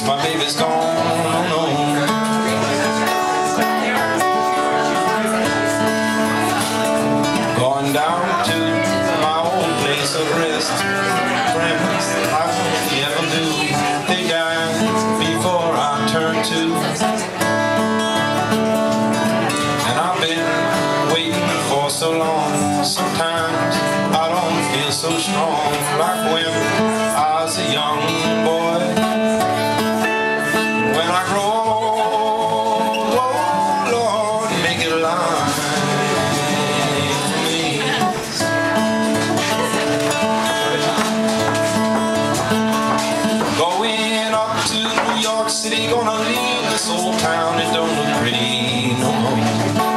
my baby's gone. Going down to my old place of rest. Friends I hardly ever knew, they died before I turned two. And I've been waiting for so long. Sometimes I don't feel so strong, like when I was a young boy. When I grow old, oh Lord, make it line for me. Going up to New York City, gonna leave this old town, it don't look pretty no more.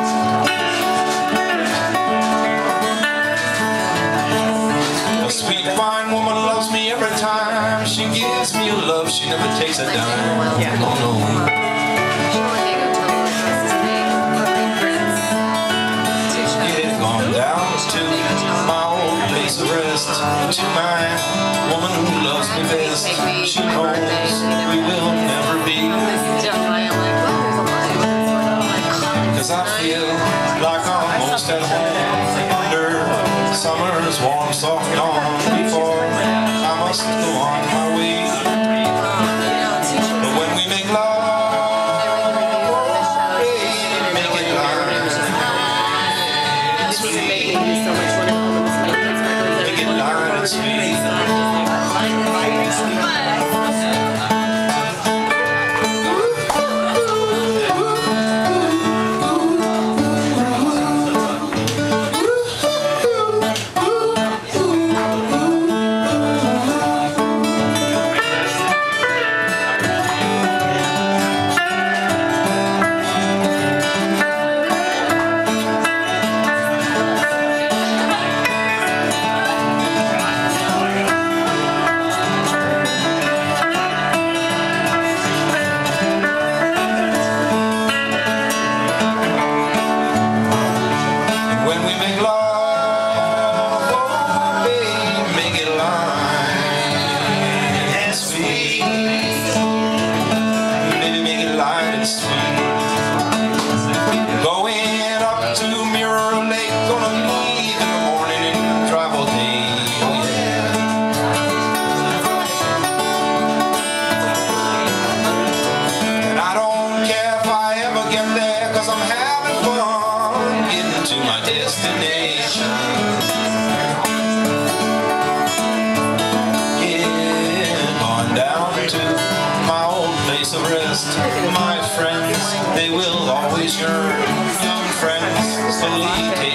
Fine woman loves me every time. She gives me a love, she never takes a dime. Oh no. Yeah, gone down to my old place of rest, to my woman who loves me best. She knows we will never be, 'cause I feel like I'm almost at home under summer's warm soft dawn. Before I must go on my way. But when we make love, make it loud and sweet. Make it loud and sweet. To my destination. Yeah, gone down to my old place of rest. My friends, they will always yearn. Young friends slowly take